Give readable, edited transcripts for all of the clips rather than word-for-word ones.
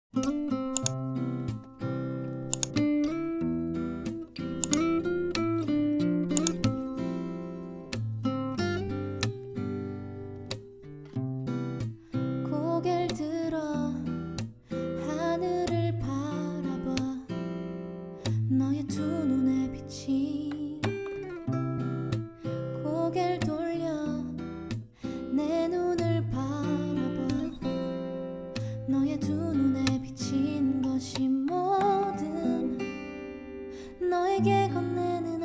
고개를 들어 하늘을 바라봐 너의 두 눈에 비친 고개를 돌려 내 눈을 바라봐 너의 두 눈에 비친 것이 뭐든 너에게 건네는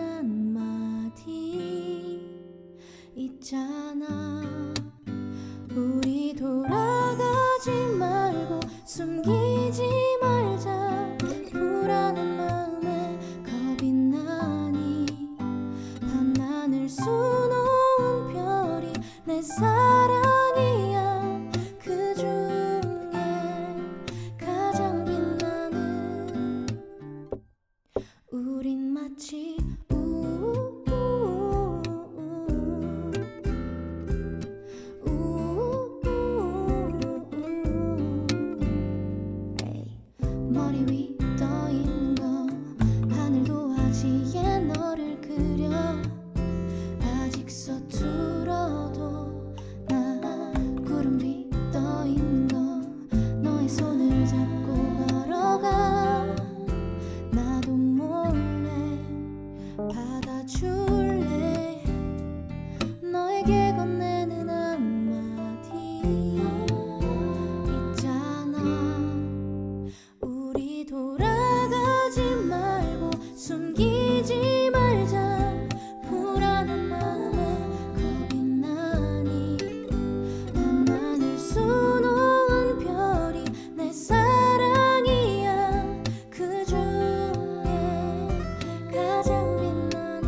한마디 있잖아. 우리 돌아가지 말고 숨기지 말자. 불안한 마음에 겁이 나니 밤하늘 수놓은 별이 내 사랑이야. 그 중에 가장 빛나는 우린 마치 머리 위 떠 있는 거 하늘도 아지에 너를 그려 아직 서툴어도 나 구름 위 떠 있는 거 너의 손을 잡고 걸어가. 나도 몰래 받아줄래. 너에게 건네는 한마디 있잖아. 우리 돌아가지 말고 숨기지 말자. 불안한 마음에 겁이 나니 밤하늘 수놓은 별이 내 사랑이야. 그 중에 가장 빛나는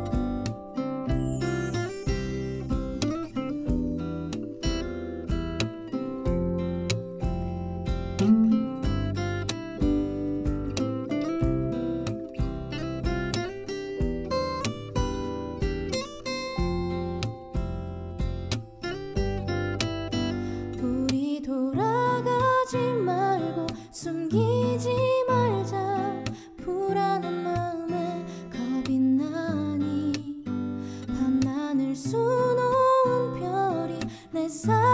우리 돌아가지 말고 숨기지 말자. 불안한 마음에 겁이 나니 밤하늘 수놓은 별이 내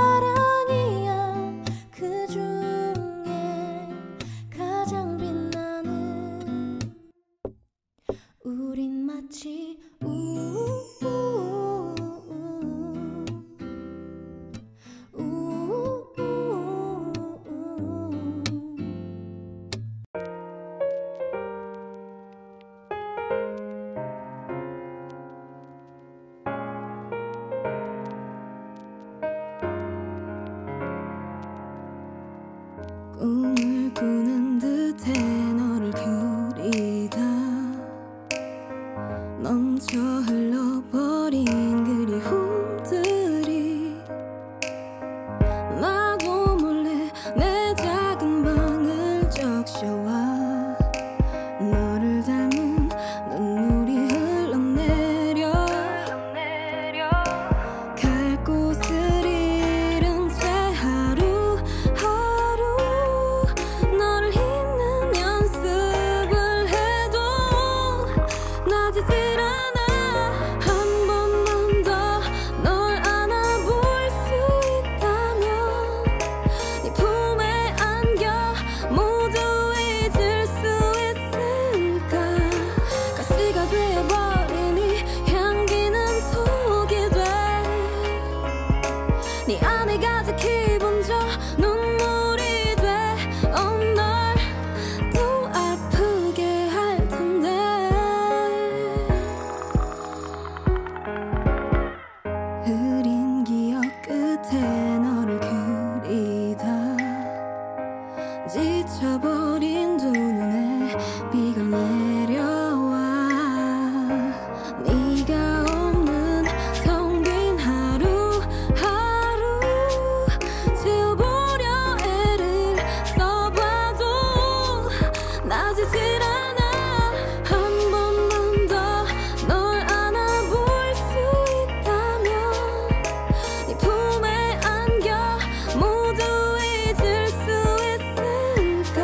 사랑이야. 그 중에 가장 빛나는 우린 마치 꿈을 꾸는 듯해 너를 그리다 멈춰 흘러버린 그리움들이 나도 몰래 내 작은 방을 적셔와 너를 닮은 눈물이 흘러내려 갈 곳을 잃은 채 하루하루 너를 잊는 연습을 해도 나지질 않아. 한 번만 더 널 안아볼 수 있다면 네 품에 안겨 모두 잊을 수 있을까. 가시가 되어버린 이 향기는 속이 돼. 네 안에 가득히 번져 눈물이 돼. 널 또 아프게 할 텐데. 흐린 기억 끝에 너를 그리다 지쳐버린 두 눈에 비가 내려와. 네가 없는 텅 빈 하루하루 채워보려 애를 써봐도 나지질 않아. 한 번만 더 널 안아볼 수 있다면 네 품에 안겨 모두 잊을 수 있을까.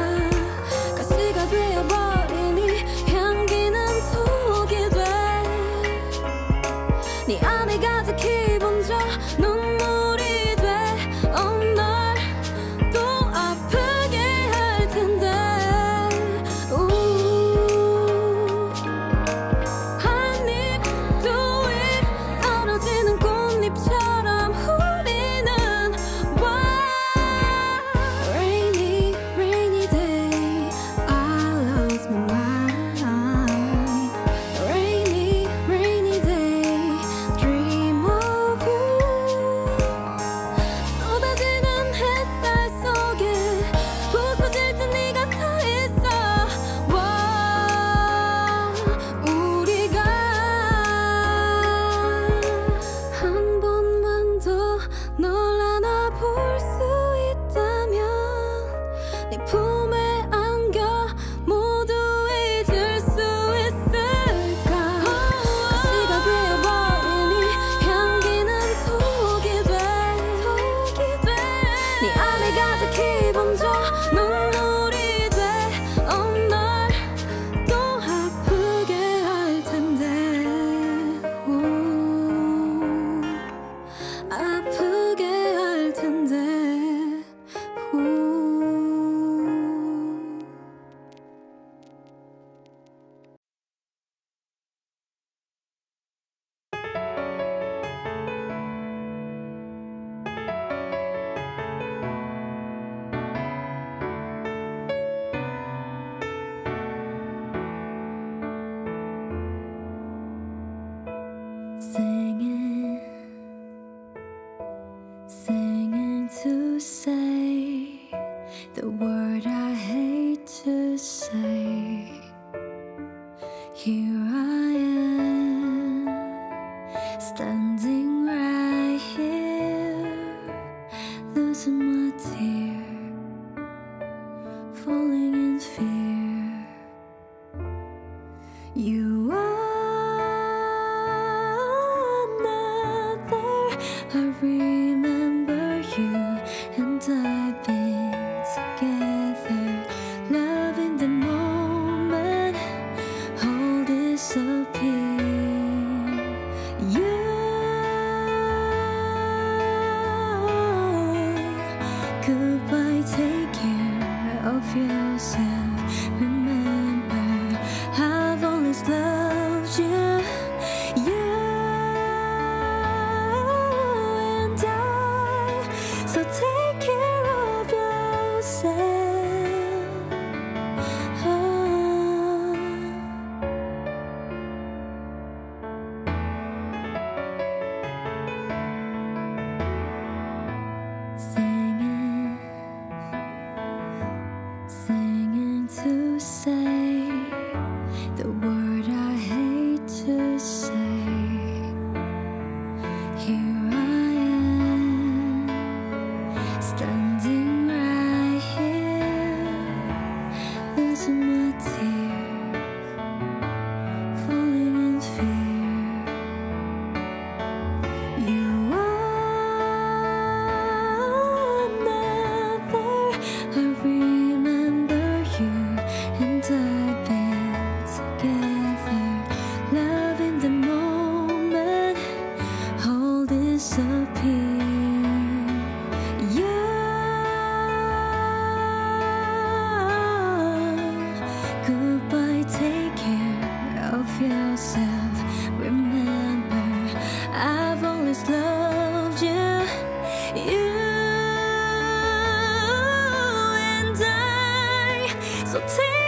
네 품에 안겨 모두 잊을 수 있을까. 가시가 되어버린 이 향기는 톡이 돼. 네 안에 가득히 번져 눈물이 돼. 널 또 아프게 할 텐데. 아프게 할 텐데. Singing to say the word I hate to say. Here I am, standing right here, losing my tear, falling in fear. You are not there. I remember you and I've been together, loving the moment, all disappear. You goodbye, take care of yourself. Remember, I've always loved you. You and I, so take care of yourself. Singing to say the word I hate to say. Here I am, standing right here, losing my tears, falling in fear. You are not there. I remember you and I've been together, loving the moment, all disappear. You goodbye, take care of yourself. Remember, I've always loved you. You and I, so take